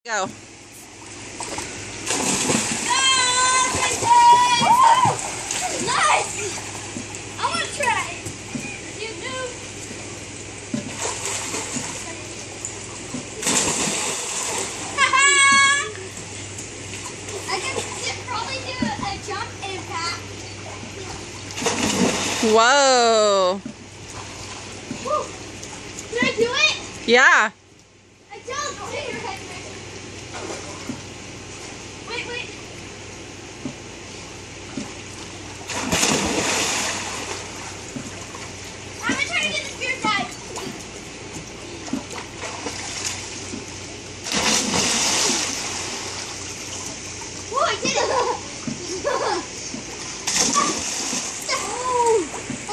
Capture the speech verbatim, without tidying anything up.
Go. Nice! I want to try. You do. I can probably do a jump impact. Whoa. Woo. Did I do it? Yeah. I done